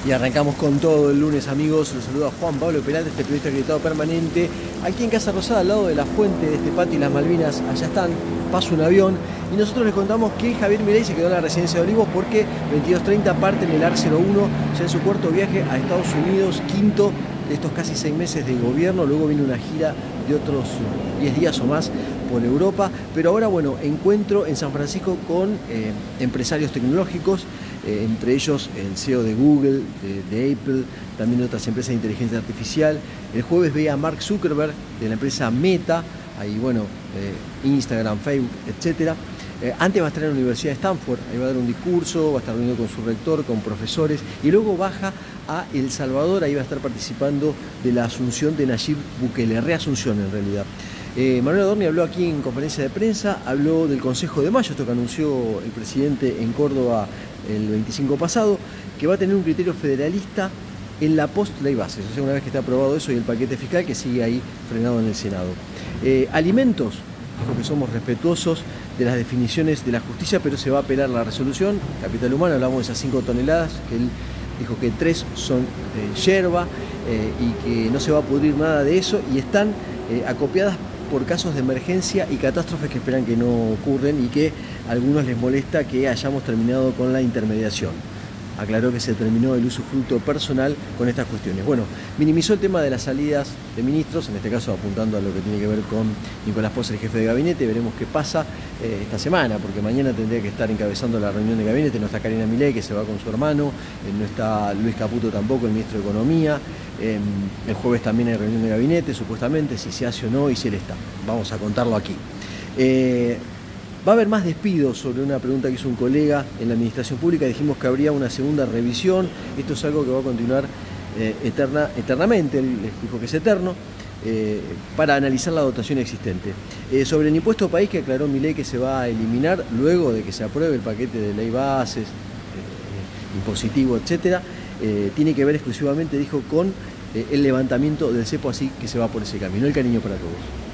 Y arrancamos con todo el lunes, amigos. Los saluda Juan Pablo Peralta, este periodista acreditado permanente, aquí en Casa Rosada, al lado de la fuente de este patio y las Malvinas. Allá están, pasa un avión. Y nosotros les contamos que Javier Milei se quedó en la residencia de Olivos porque 22:30 parte en el AR-01, ya en su cuarto viaje a Estados Unidos, quinto de estos casi 6 meses de gobierno. Luego viene una gira de otros 10 días o más por Europa. Pero ahora, bueno, encuentro en San Francisco con empresarios tecnológicos, entre ellos el CEO de Google, de Apple, también de otras empresas de inteligencia artificial. El jueves veía a Mark Zuckerberg de la empresa Meta, ahí bueno, Instagram, Facebook, etcétera. Antes va a estar en la Universidad de Stanford, ahí va a dar un discurso, va a estar reunido con su rector, con profesores, y luego baja a El Salvador, ahí va a estar participando de la asunción de Nayib Bukele, reasunción en realidad. Manuel Adorni habló aquí en conferencia de prensa, habló del Consejo de Mayo, esto que anunció el presidente en Córdoba el 25 pasado, que va a tener un criterio federalista en la post-ley bases, o sea, una vez que está aprobado eso y el paquete fiscal que sigue ahí frenado en el Senado. Alimentos, dijo que somos respetuosos de las definiciones de la justicia, pero se va a apelar la resolución. Capital humano, hablamos de esas 5 toneladas, que él dijo que 3 son yerba y que no se va a pudrir nada de eso, y están acopiadas por casos de emergencia y catástrofes que esperan que no ocurren y que a algunos les molesta que hayamos terminado con la intermediación. Aclaró que se terminó el usufructo personal con estas cuestiones. Bueno, minimizó el tema de las salidas de ministros, en este caso apuntando a lo que tiene que ver con Nicolás Pos, el jefe de gabinete. Veremos qué pasa esta semana, porque mañana tendría que estar encabezando la reunión de gabinete. No está Karina Milei, que se va con su hermano, no está Luis Caputo tampoco, el ministro de Economía. El jueves también hay reunión de gabinete, supuestamente, si se hace o no, y si él está. Vamos a contarlo aquí. Va a haber más despidos, sobre una pregunta que hizo un colega en la administración pública. Dijimos que habría una segunda revisión. Esto es algo que va a continuar eternamente, él dijo que es eterno, para analizar la dotación existente. Sobre el impuesto país, que aclaró Milei que se va a eliminar luego de que se apruebe el paquete de ley bases, impositivo, etcétera, tiene que ver exclusivamente, dijo, con el levantamiento del cepo, así que se va por ese camino. El cariño para todos.